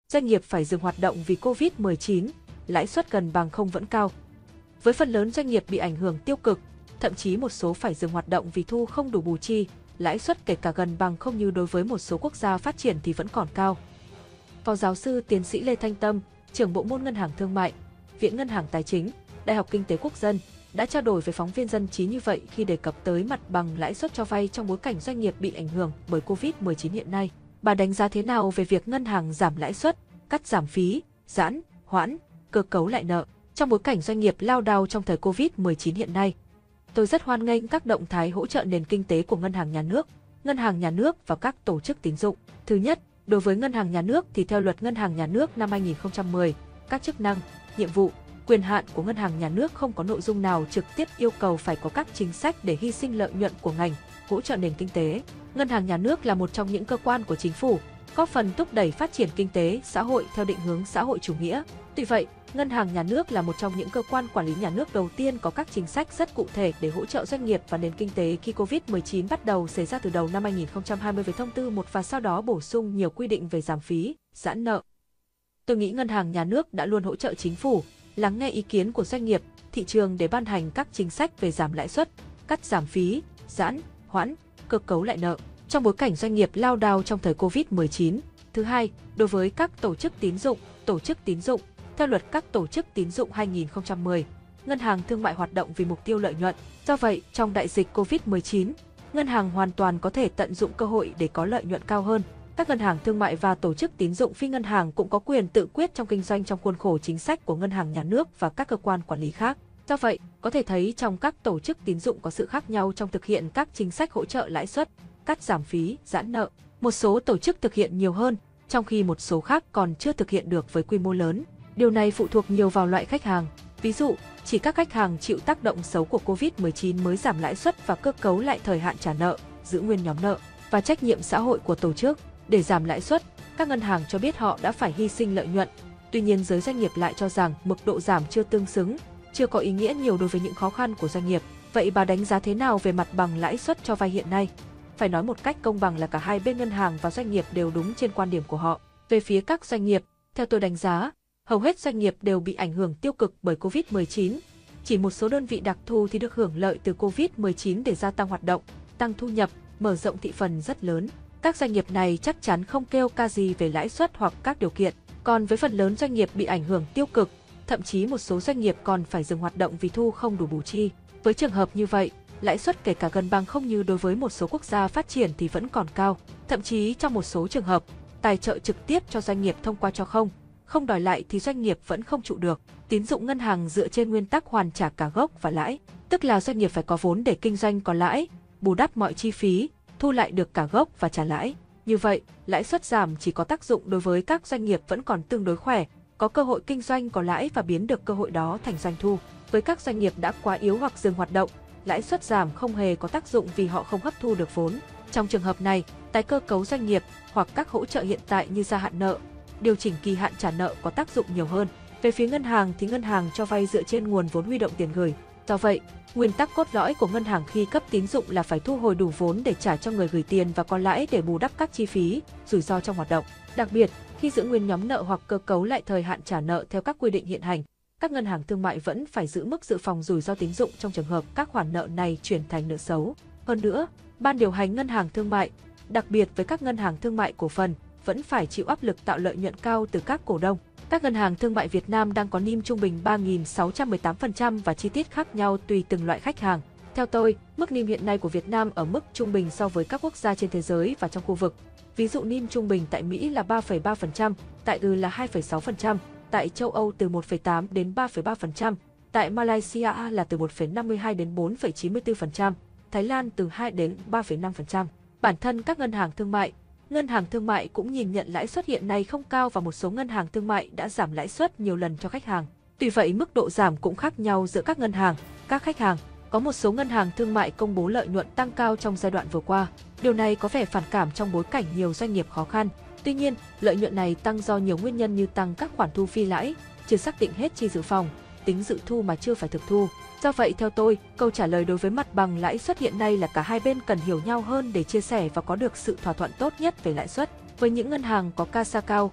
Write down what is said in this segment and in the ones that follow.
doanh nghiệp phải dừng hoạt động vì Covid-19, lãi suất gần bằng không vẫn cao. Với phần lớn doanh nghiệp bị ảnh hưởng tiêu cực, thậm chí một số phải dừng hoạt động vì thu không đủ bù chi, lãi suất kể cả gần bằng không như đối với một số quốc gia phát triển thì vẫn còn cao. Phó giáo sư tiến sĩ Lê Thanh Tâm, trưởng bộ môn Ngân hàng Thương mại, Viện Ngân hàng Tài chính, Đại học Kinh tế Quốc dân đã trao đổi với phóng viên Dân trí như vậy khi đề cập tới mặt bằng lãi suất cho vay trong bối cảnh doanh nghiệp bị ảnh hưởng bởi Covid-19 hiện nay. Bà đánh giá thế nào về việc ngân hàng giảm lãi suất, cắt giảm phí, giãn, hoãn, cơ cấu lại nợ trong bối cảnh doanh nghiệp lao đao trong thời Covid-19 hiện nay? Tôi rất hoan nghênh các động thái hỗ trợ nền kinh tế của Ngân hàng Nhà nước và các tổ chức tín dụng. Thứ nhất, đối với Ngân hàng Nhà nước thì theo Luật Ngân hàng Nhà nước năm 2010, các chức năng, nhiệm vụ, quyền hạn của Ngân hàng Nhà nước không có nội dung nào trực tiếp yêu cầu phải có các chính sách để hy sinh lợi nhuận của ngành, hỗ trợ nền kinh tế. Ngân hàng Nhà nước là một trong những cơ quan của chính phủ, góp phần thúc đẩy phát triển kinh tế, xã hội theo định hướng xã hội chủ nghĩa. Tuy vậy, Ngân hàng Nhà nước là một trong những cơ quan quản lý nhà nước đầu tiên có các chính sách rất cụ thể để hỗ trợ doanh nghiệp và nền kinh tế khi Covid-19 bắt đầu xảy ra từ đầu năm 2020 với thông tư 1 và sau đó bổ sung nhiều quy định về giảm phí, giãn nợ. Tôi nghĩ Ngân hàng Nhà nước đã luôn hỗ trợ chính phủ, lắng nghe ý kiến của doanh nghiệp, thị trường để ban hành các chính sách về giảm lãi suất, cắt giảm phí, giãn, hoãn, cơ cấu lại nợ trong bối cảnh doanh nghiệp lao đao trong thời Covid-19. Thứ hai, đối với các tổ chức tín dụng, theo Luật các tổ chức tín dụng 2010, ngân hàng thương mại hoạt động vì mục tiêu lợi nhuận. Do vậy, trong đại dịch Covid-19, ngân hàng hoàn toàn có thể tận dụng cơ hội để có lợi nhuận cao hơn. Các ngân hàng thương mại và tổ chức tín dụng phi ngân hàng cũng có quyền tự quyết trong kinh doanh trong khuôn khổ chính sách của Ngân hàng Nhà nước và các cơ quan quản lý khác. Do vậy, có thể thấy trong các tổ chức tín dụng có sự khác nhau trong thực hiện các chính sách hỗ trợ lãi suất, cắt giảm phí, giãn nợ. Một số tổ chức thực hiện nhiều hơn, trong khi một số khác còn chưa thực hiện được với quy mô lớn. Điều này phụ thuộc nhiều vào loại khách hàng. Ví dụ, chỉ các khách hàng chịu tác động xấu của Covid-19 mới giảm lãi suất và cơ cấu lại thời hạn trả nợ, giữ nguyên nhóm nợ và trách nhiệm xã hội của tổ chức. Để giảm lãi suất, các ngân hàng cho biết họ đã phải hy sinh lợi nhuận. Tuy nhiên, giới doanh nghiệp lại cho rằng mức độ giảm chưa tương xứng, chưa có ý nghĩa nhiều đối với những khó khăn của doanh nghiệp. Vậy bà đánh giá thế nào về mặt bằng lãi suất cho vay hiện nay? Phải nói một cách công bằng là cả hai bên ngân hàng và doanh nghiệp đều đúng trên quan điểm của họ. Về phía các doanh nghiệp, theo tôi đánh giá, hầu hết doanh nghiệp đều bị ảnh hưởng tiêu cực bởi Covid-19. Chỉ một số đơn vị đặc thù thì được hưởng lợi từ Covid-19 để gia tăng hoạt động, tăng thu nhập, mở rộng thị phần rất lớn. Các doanh nghiệp này chắc chắn không kêu ca gì về lãi suất hoặc các điều kiện. Còn với phần lớn doanh nghiệp bị ảnh hưởng tiêu cực, thậm chí một số doanh nghiệp còn phải dừng hoạt động vì thu không đủ bù chi. Với trường hợp như vậy, lãi suất kể cả gần bằng không như đối với một số quốc gia phát triển thì vẫn còn cao. Thậm chí trong một số trường hợp, tài trợ trực tiếp cho doanh nghiệp thông qua cho không đòi lại thì doanh nghiệp vẫn không trụ được. Tín dụng ngân hàng dựa trên nguyên tắc hoàn trả cả gốc và lãi, tức là doanh nghiệp phải có vốn để kinh doanh có lãi, bù đắp mọi chi phí, thu lại được cả gốc và trả lãi. Như vậy, lãi suất giảm chỉ có tác dụng đối với các doanh nghiệp vẫn còn tương đối khỏe, có cơ hội kinh doanh có lãi và biến được cơ hội đó thành doanh thu. Với các doanh nghiệp đã quá yếu hoặc dừng hoạt động, lãi suất giảm không hề có tác dụng vì họ không hấp thu được vốn. Trong trường hợp này, tái cơ cấu doanh nghiệp hoặc các hỗ trợ hiện tại như gia hạn nợ, điều chỉnh kỳ hạn trả nợ có tác dụng nhiều hơn. Về phía ngân hàng thì ngân hàng cho vay dựa trên nguồn vốn huy động tiền gửi. Do vậy, nguyên tắc cốt lõi của ngân hàng khi cấp tín dụng là phải thu hồi đủ vốn để trả cho người gửi tiền và có lãi để bù đắp các chi phí, rủi ro trong hoạt động. Đặc biệt, khi giữ nguyên nhóm nợ hoặc cơ cấu lại thời hạn trả nợ theo các quy định hiện hành, các ngân hàng thương mại vẫn phải giữ mức dự phòng rủi ro tín dụng trong trường hợp các khoản nợ này chuyển thành nợ xấu. Hơn nữa, ban điều hành ngân hàng thương mại, đặc biệt với các ngân hàng thương mại cổ phần, vẫn phải chịu áp lực tạo lợi nhuận cao từ các cổ đông. Các ngân hàng thương mại Việt Nam đang có NIM trung bình 3.618% và chi tiết khác nhau tùy từng loại khách hàng. Theo tôi, mức NIM hiện nay của Việt Nam ở mức trung bình so với các quốc gia trên thế giới và trong khu vực. Ví dụ NIM trung bình tại Mỹ là 3,3%, tại EU là 2,6%, tại châu Âu từ 1,8 đến 3,3%, tại Malaysia là từ 1,52 đến 4,94%, Thái Lan từ 2 đến 3,5%. Bản thân các ngân hàng thương mại cũng nhìn nhận lãi suất hiện nay không cao và một số ngân hàng thương mại đã giảm lãi suất nhiều lần cho khách hàng. Tuy vậy, mức độ giảm cũng khác nhau giữa các ngân hàng, các khách hàng. Có một số ngân hàng thương mại công bố lợi nhuận tăng cao trong giai đoạn vừa qua. Điều này có vẻ phản cảm trong bối cảnh nhiều doanh nghiệp khó khăn. Tuy nhiên, lợi nhuận này tăng do nhiều nguyên nhân như tăng các khoản thu phi lãi, chưa xác định hết chi dự phòng, tính dự thu mà chưa phải thực thu. Do vậy, theo tôi, câu trả lời đối với mặt bằng lãi suất hiện nay là cả hai bên cần hiểu nhau hơn để chia sẻ và có được sự thỏa thuận tốt nhất về lãi suất. Với những ngân hàng có CASA cao,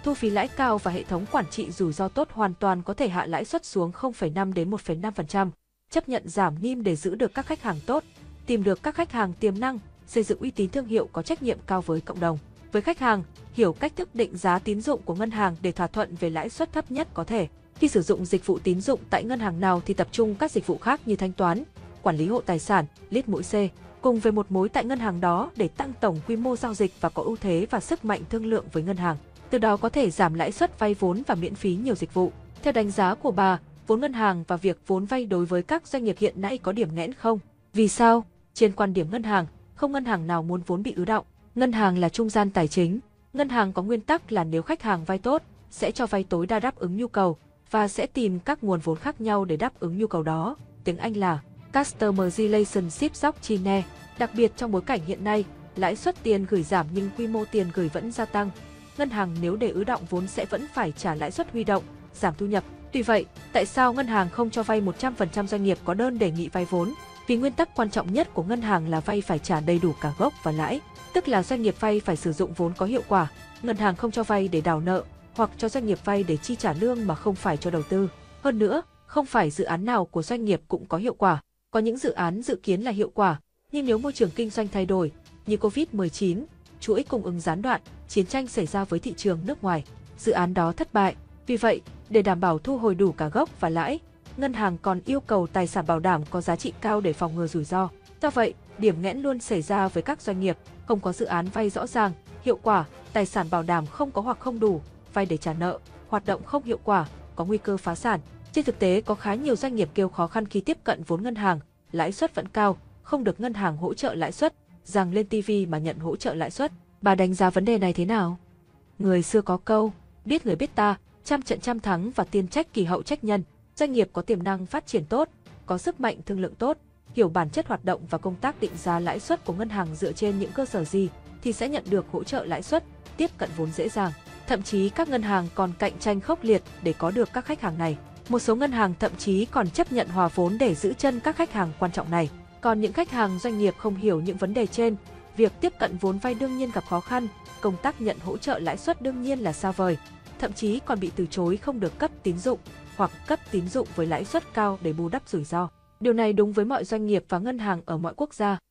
thu phí lãi cao và hệ thống quản trị rủi ro tốt hoàn toàn có thể hạ lãi suất xuống 0,5 đến 1,5%, chấp nhận giảm NIM để giữ được các khách hàng tốt, tìm được các khách hàng tiềm năng, xây dựng uy tín thương hiệu có trách nhiệm cao với cộng đồng. Với khách hàng, hiểu cách thức định giá tín dụng của ngân hàng để thỏa thuận về lãi suất thấp nhất có thể. Khi sử dụng dịch vụ tín dụng tại ngân hàng nào thì tập trung các dịch vụ khác như thanh toán, quản lý hộ tài sản, lít mũi C, cùng về một mối tại ngân hàng đó để tăng tổng quy mô giao dịch và có ưu thế và sức mạnh thương lượng với ngân hàng. Từ đó có thể giảm lãi suất vay vốn và miễn phí nhiều dịch vụ. Theo đánh giá của bà, vốn ngân hàng và việc vốn vay đối với các doanh nghiệp hiện nay có điểm nghẽn không? Vì sao? Trên quan điểm ngân hàng, không ngân hàng nào muốn vốn bị ứ đọng. Ngân hàng là trung gian tài chính. Ngân hàng có nguyên tắc là nếu khách hàng vay tốt, sẽ cho vay tối đa đáp ứng nhu cầu và sẽ tìm các nguồn vốn khác nhau để đáp ứng nhu cầu đó. Tiếng Anh là Customer Relationship Doctrine. Đặc biệt trong bối cảnh hiện nay, lãi suất tiền gửi giảm nhưng quy mô tiền gửi vẫn gia tăng. Ngân hàng nếu để ứ đọng vốn sẽ vẫn phải trả lãi suất huy động, giảm thu nhập. Tuy vậy, tại sao ngân hàng không cho vay 100% doanh nghiệp có đơn đề nghị vay vốn? Vì nguyên tắc quan trọng nhất của ngân hàng là vay phải trả đầy đủ cả gốc và lãi, tức là doanh nghiệp vay phải sử dụng vốn có hiệu quả. Ngân hàng không cho vay để đào nợ hoặc cho doanh nghiệp vay để chi trả lương mà không phải cho đầu tư. Hơn nữa, không phải dự án nào của doanh nghiệp cũng có hiệu quả. Có những dự án dự kiến là hiệu quả, nhưng nếu môi trường kinh doanh thay đổi, như Covid-19, chuỗi cung ứng gián đoạn, chiến tranh xảy ra với thị trường nước ngoài, dự án đó thất bại. Vì vậy, để đảm bảo thu hồi đủ cả gốc và lãi, ngân hàng còn yêu cầu tài sản bảo đảm có giá trị cao để phòng ngừa rủi ro. Do vậy, điểm nghẽn luôn xảy ra với các doanh nghiệp, không có dự án vay rõ ràng, hiệu quả, tài sản bảo đảm không có hoặc không đủ, vay để trả nợ, hoạt động không hiệu quả, có nguy cơ phá sản. Trên thực tế có khá nhiều doanh nghiệp kêu khó khăn khi tiếp cận vốn ngân hàng, lãi suất vẫn cao, không được ngân hàng hỗ trợ lãi suất, rằng lên TV mà nhận hỗ trợ lãi suất. Bà đánh giá vấn đề này thế nào? Người xưa có câu, biết người biết ta, trăm trận trăm thắng và tiên trách kỳ hậu trách nhân. Doanh nghiệp có tiềm năng phát triển tốt, có sức mạnh thương lượng tốt, hiểu bản chất hoạt động và công tác định giá lãi suất của ngân hàng dựa trên những cơ sở gì thì sẽ nhận được hỗ trợ lãi suất, tiếp cận vốn dễ dàng. Thậm chí các ngân hàng còn cạnh tranh khốc liệt để có được các khách hàng này. Một số ngân hàng thậm chí còn chấp nhận hòa vốn để giữ chân các khách hàng quan trọng này. Còn những khách hàng doanh nghiệp không hiểu những vấn đề trên, việc tiếp cận vốn vay đương nhiên gặp khó khăn, công tác nhận hỗ trợ lãi suất đương nhiên là xa vời, thậm chí còn bị từ chối không được cấp tín dụng hoặc cấp tín dụng với lãi suất cao để bù đắp rủi ro. Điều này đúng với mọi doanh nghiệp và ngân hàng ở mọi quốc gia.